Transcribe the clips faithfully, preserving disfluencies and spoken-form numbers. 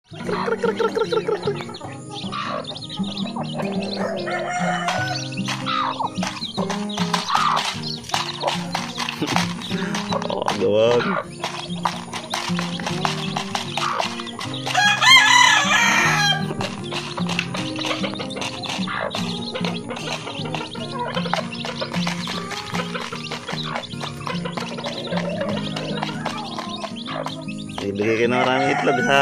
Oh, gawag. Ibigay kayo ng maraming itlog ha.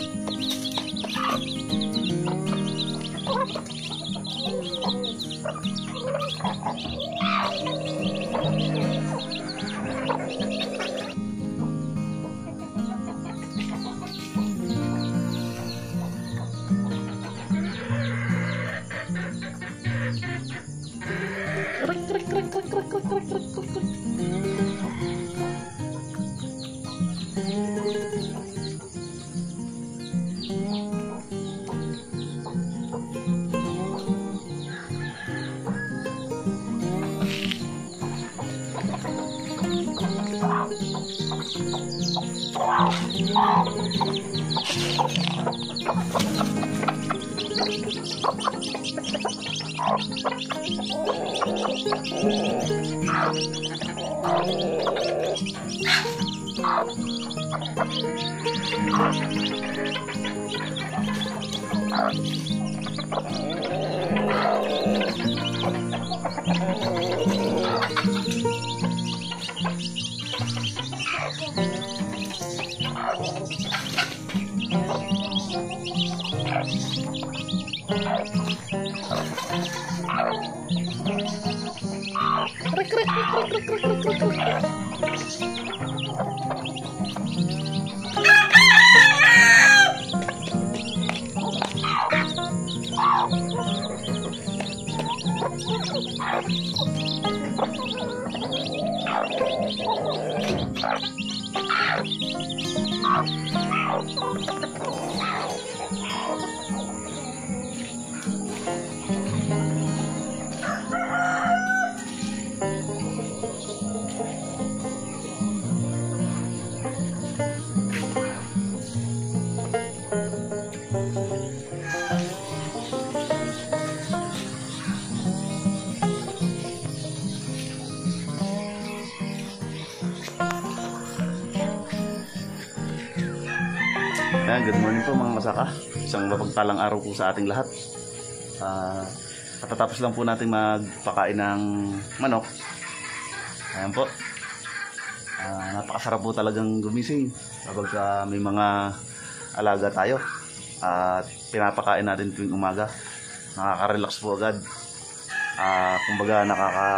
Ayan, good morning po mga kasaka. Isang mapagpalang araw po sa ating lahat. Uh, katatapos lang po natin magpakain ng manok. Ayan po. Uh, napakasarap po talagang gumising kapag uh, may mga alaga tayo. At uh, pinapakain natin tuwing umaga. Nakaka-relax po agad. Uh, kumbaga nakaka...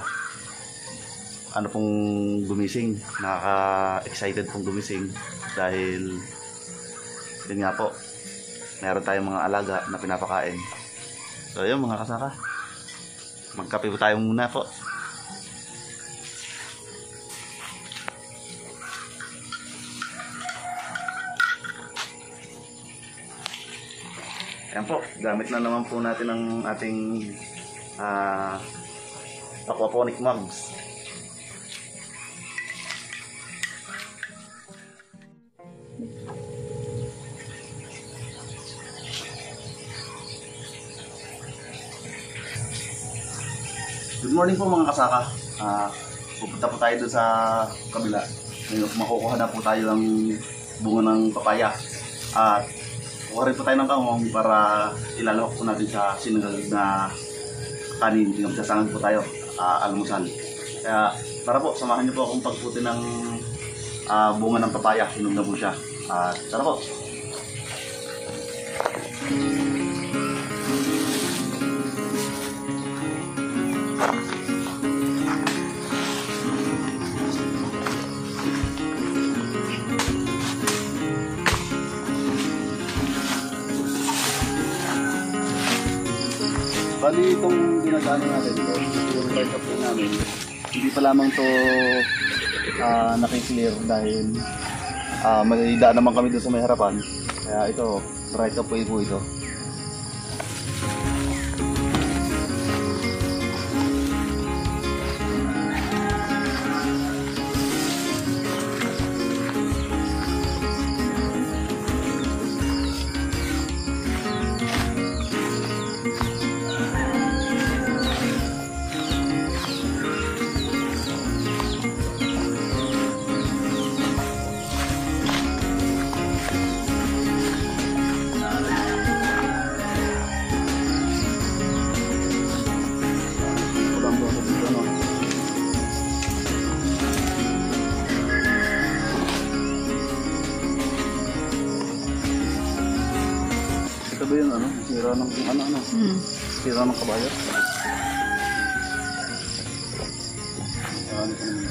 ano pong gumising. Nakaka-excited pong gumising. Dahil... yun nga po, meron tayong mga alaga na pinapakain. So yun mga kasaka, magkape po tayo muna po. Ayan po, gamit na naman po natin ang ating uh, aquaponic mugs. Good morning po mga kasaka. Uh, pupunta po tayo doon sa kabila. Ngayon, makukuha na po tayo ng bunga ng papaya. At uh, kuha rin po tayo ng kangkong para ilalawak po natin sa sinagalog na kanin. Pinagsasangan po tayo, uh, almusal. Kaya tara po, samahan niyo po akong pagputi ng uh, bunga ng papaya. Hinog na po siya. Uh, tara po. Bali itong ginagawa natin ito, yung right up po namin, hindi pa lamang ito uh, nakiklear dahil uh, may daan naman kami doon sa may harapan. Kaya ito, right up po ito. Ito ba yun, ano? Sira ng, ano, ano? Hmm. Sira ng kabayo. Ano ito naman?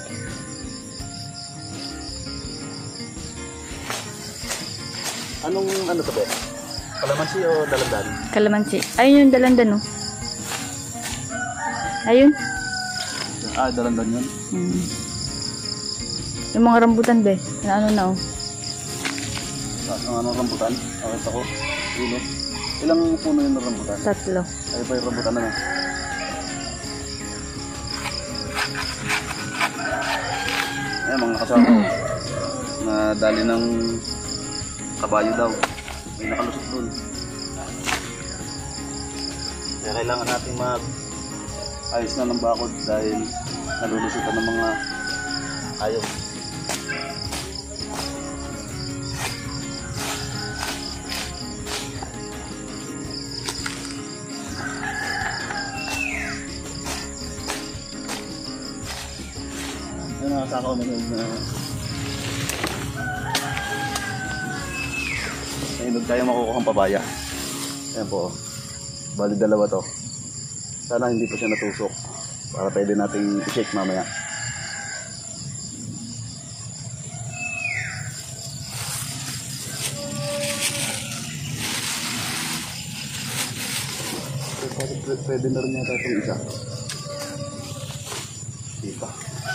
Anong, ano to ba? Kalamansi o dalandan? Kalamansi. Ayun yung dalandan, oh. Ayun. Ah, dalandan yun. Hmm. Yung mga rambutan, be. Na ano na, oh. Ah, ang ano, rambutan? Akit ako. Ulo. Ilang puno yung rambutan? Tatlo. Ay pa yung rambutan na na. Ayan, mga kasama ko. Na dali ng kabayo daw. May nakalusot dun. Kaya kailangan natin mag ayos na ng bakod dahil nalulusutan ng mga ayaw. Ay, nakasaka ko na yun na ayun, tayo makukuha ang papaya. Ayan po. Bali dalawa to. Sana hindi pa siya natusok para pwede nating i-shake mamaya. Pwede, pwede na rin yata itong isa. Di pa.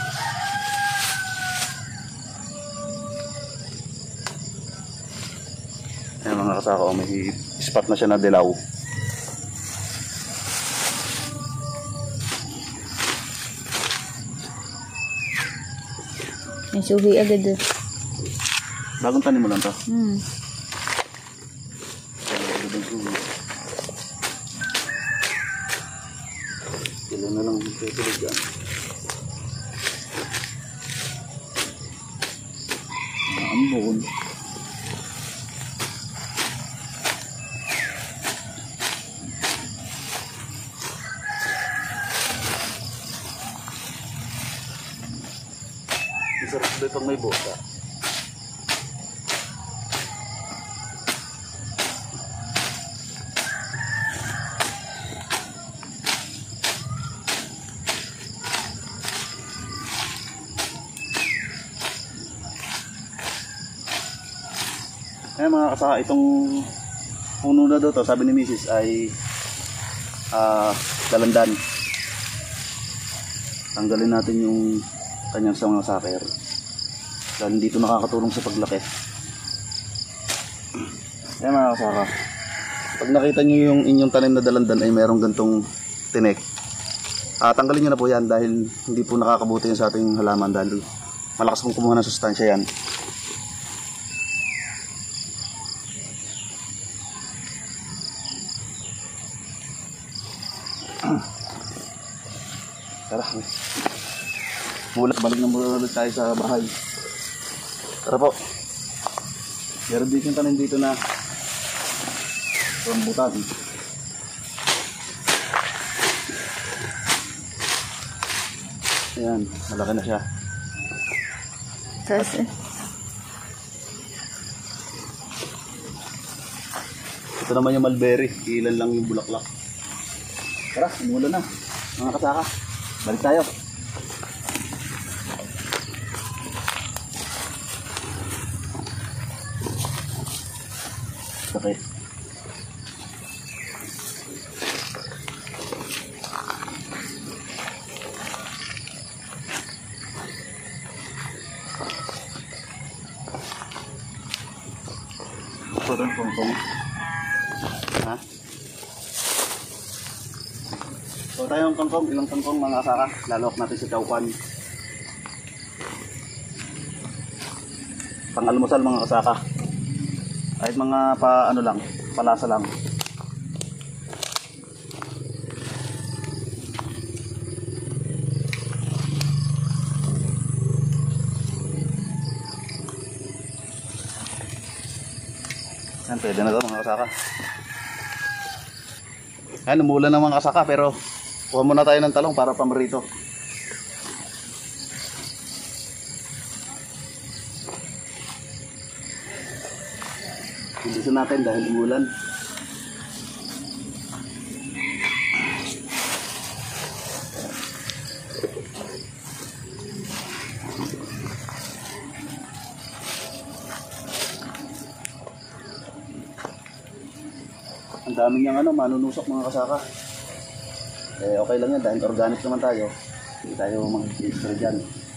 Ayan mga kasaka, may spot na siya na dilaw. May suhi agad, oh. Bagong tanim mo lang to. Hmm. Ilan na lang tutulog yan. Ang buon. Isarap ba pag may bota? Eh mga kasaka, itong puno na daw to, sabi ni Missus ay uh, dalandan. Tanggalin natin yung kanyang sa mga saker dahil hindi ito nakakatulong sa paglaki. Eh mga kasaka, pag nakita nyo yung inyong tanim na dalandan ay merong gantong tinik, uh, tanggalin nyo na po yan dahil hindi po nakakabuti yan sa ating halaman dahil malakas pong kumuha ng sustansya yan. Tara, bulat, balik na muna ulit tayo sa bahay. Tara po. Meron din yung tanim dito na rambutan. Ayan, malaki na siya. Tapos, eh. Ito naman yung mulberry, ilan lang yung bulaklak. Tara, mula na mga kasaka. Balik tayo. Okay. Parang pong-pong. Ha? So tayong kangkong, ilang kangkong mga kasaka, lalok natin sa chowpan. Pang-almusal mga kasaka. Kahit mga pa ano lang, palasa lang. Yan, pwede na to mga kasaka. Yan, umulan ng mga kasaka pero kuha muna tayo ng talong para pamarito. Bilisan natin dahil umulan. dami niyang ano, manunusok mga kasaka. Eh, okay lang yan dahil organic naman tayo. Hindi tayo mag-spray dyan.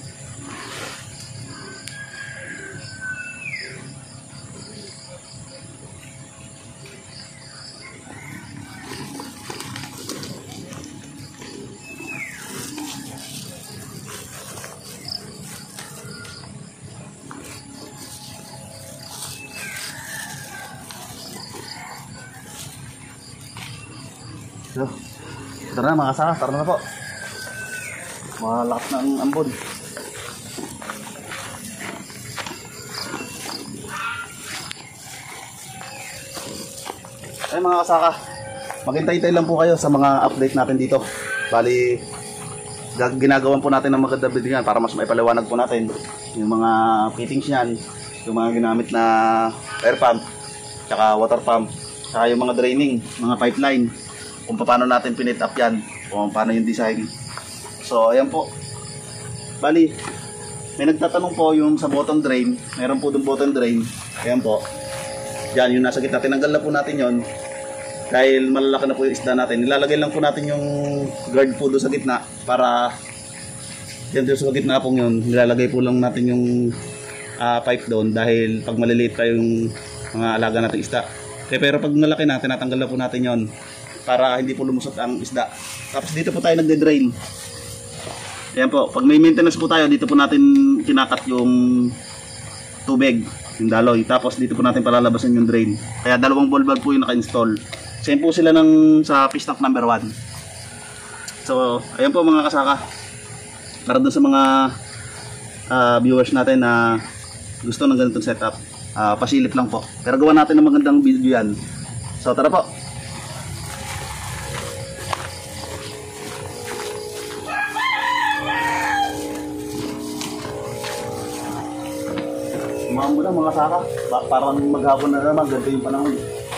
So, tara na mga kasaka, tara na po. Malakas na ang ambon. Ay mga kasaka, maghintay-hintay lang po kayo sa mga update natin dito. Bali, gag- ginagawan po natin ng magandang video yan para mas maipaliwanag po natin yung mga fittings niyan, yung mga ginamit na air pump, tsaka water pump, tsaka yung mga draining, mga pipeline, kung paano natin pinit up yan, kung paano yung design. So ayan po, bali may nagtatanong po yung sa bottom drain, meron po dun bottom drain, ayan po, yan yung nasa gitna, tinanggal na po natin yon dahil malalaki na po yung isda natin. Nilalagay lang po natin yung guard po doon sa gitna para yan doon sa gitna po yun, nilalagay po lang natin yung uh, pipe doon dahil pag maliliit pa yung mga alaga natin isda. Kaya pero pag nalaki na, tinatanggal na po natin yon para hindi po lumusot ang isda. Tapos dito po tayo nagde-drain. Ayan po, pag may maintenance po tayo, dito po natin kinakat yung tubig, yung daloy. Tapos dito po natin palalabasan yung drain. Kaya dalawang ball valve po yung naka-install. Same po sila ng sa fish tank number one. So, ayan po mga kasaka. Para doon sa mga uh, viewers natin na gusto ng ganitong setup, uh, pasilip lang po. Pero gawa natin ng magandang video yan. So, tara po. Umahan mo na mga saka, ba- parang maghapon na naman, ganito yung panahon.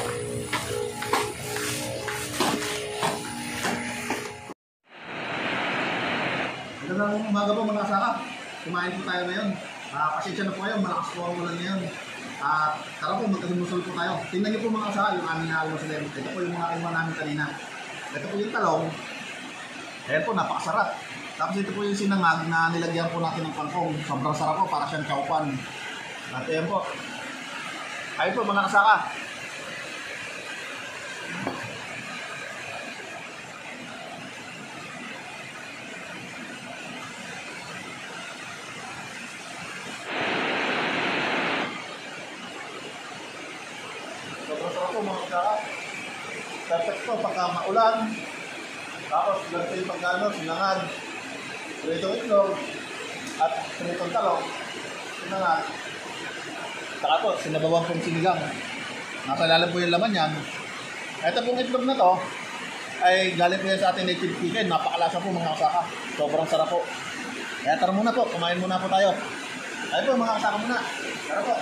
Magandang umaga po mga saka, kumain po tayo ngayon. Uh, pasensya na po kayo, malakas po ang ulan ngayon. At uh, tara po, magkalumusol po tayo. Tingnan niyo po mga saka, yung aming naalmusol. Ito po yung mga kinuha namin kanina. Ito po yung talong. Ayan po, napakasarap. Tapos ito po yung sinangag na nilagyan po natin ng kangkong. Sobrang sarap po, para siyang chowpan. At ayan po. Ayun po mga kasaka. Sobrang sarap po mga kasaka. Perfect po pagka maulan. Tapos ganito yung pagkano, sinangag. Pritong itlog. At pritong talong. Sinangag. Saka po, sinabawang pong sinigang. Nasa ilalim po yung laman yan. Ito pong itlog na to ay galing po yan sa ating native chicken. Napakalasa po mga kasaka. Sobrang sarap po. Kaya tara muna po, kumain muna po tayo. Ayun po mga kasaka muna. Tara po.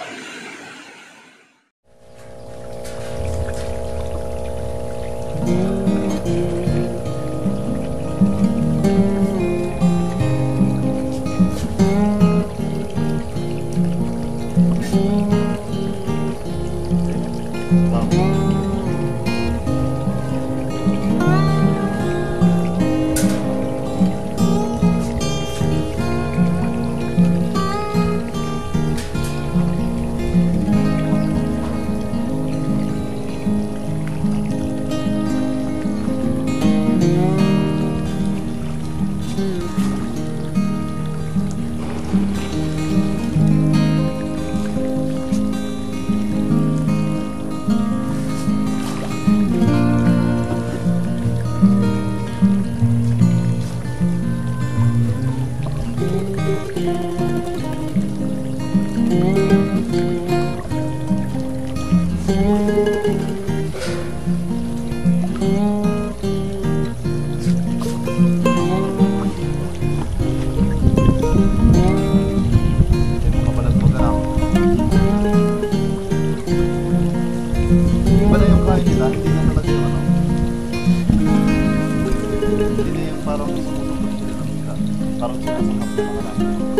Parang sumusubot sila ng isda. Parang sinasangkap na mga